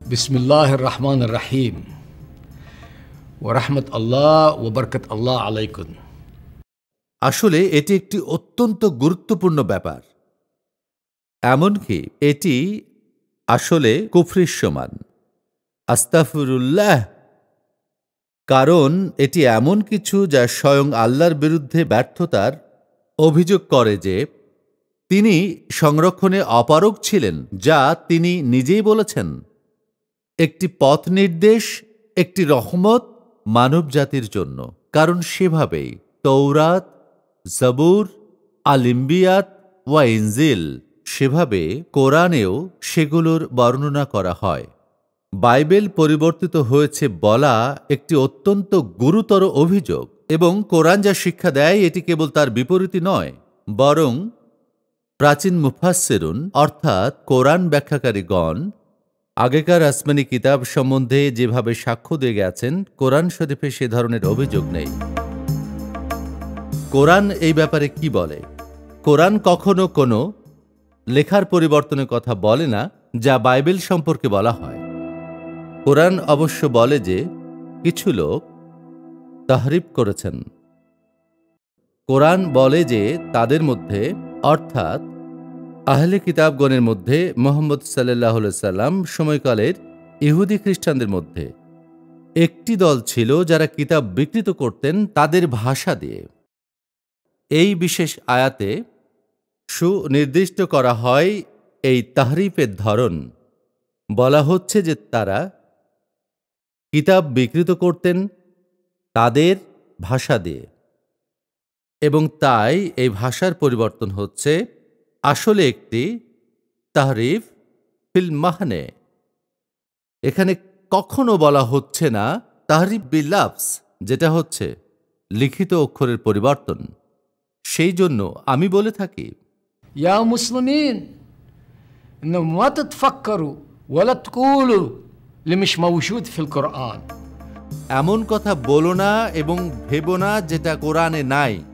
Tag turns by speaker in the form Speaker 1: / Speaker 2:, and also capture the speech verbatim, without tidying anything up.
Speaker 1: বিসমিল্লাহির রহমানির রহিম ওয়া রাহমাতুল্লাহ ওয়া বারাকাতুল্লাহ আলাইকুম।
Speaker 2: আসলে এটি একটি অত্যন্ত গুরুত্বপূর্ণ ব্যাপার, এমনকি এটি আসলে কুফরির সমান। আস্তাগফিরুল্লাহ, কারণ এটি এমন কিছু যা স্বয়ং আল্লাহর বিরুদ্ধে ব্যর্থতার অভিযোগ করে যে তিনি সংরক্ষণে অপারগ ছিলেন, যা তিনি নিজেই বলেছেন। একটি পথ নির্দেশ, একটি রহমত মানব জাতির জন্য, কারণ সেভাবেই তৌরাত, জবুর, আল ইম্বিয়াত ওয়া ইনজিল, সেভাবে কোরআনেও সেগুলোর বর্ণনা করা হয়। বাইবেল পরিবর্তিত হয়েছে বলা একটি অত্যন্ত গুরুতর অভিযোগ, এবং কোরআন যা শিক্ষা দেয় এটি কেবল তার বিপরীতই নয়, বরং প্রাচীন মুফাসসিরুন অর্থাৎ কোরআন ব্যাখ্যাকারীগণ আগেকার আসমানি কিতাব সম্বন্ধে যেভাবে সাক্ষ্য দিয়ে গেছেন, কোরআন শরীফে সে ধরনের অভিযোগ নেই। কোরআন এই ব্যাপারে কি বলে? কোরআন কখনো কোনো লেখার পরিবর্তনের কথা বলে না, যা বাইবেল সম্পর্কে বলা হয়। কোরআন অবশ্য বলে যে কিছু লোক তাহরিফ করেছেন। কোরআন বলে যে তাদের মধ্যে, অর্থাৎ আহলে কিতাবগণের মধ্যে মুহাম্মদ সাল্লাল্লাহু আলাইহি সাল্লাম সময়কালের ইহুদি খ্রিস্টানদের মধ্যে একটি দল ছিল যারা কিতাব বিকৃত করতেন তাদের ভাষা দিয়ে। এই বিশেষ আয়াতে সুনির্দিষ্ট করা হয় এই তাহরিফের ধরন। বলা হচ্ছে যে তারা কিতাব বিকৃত করতেন তাদের ভাষা দিয়ে, এবং তাই এই ভাষার পরিবর্তন হচ্ছে আসলে একটি তাহরিফ ফিল মাহনে। এখানে কখনো বলা হচ্ছে না তাহরিফ বিল লাফজ, যেটা হচ্ছে লিখিত অক্ষরের পরিবর্তন। সেই জন্য আমি বলে থাকি,
Speaker 1: ইয়া মুসলিমিন মা তাতফাক্কারু ওয়া লা তাকুলু লিমিশ মাওজুদ ফিল কোরআন।
Speaker 2: এমন কথা বলো না এবং ভেবো না যেটা কোরআনে নাই।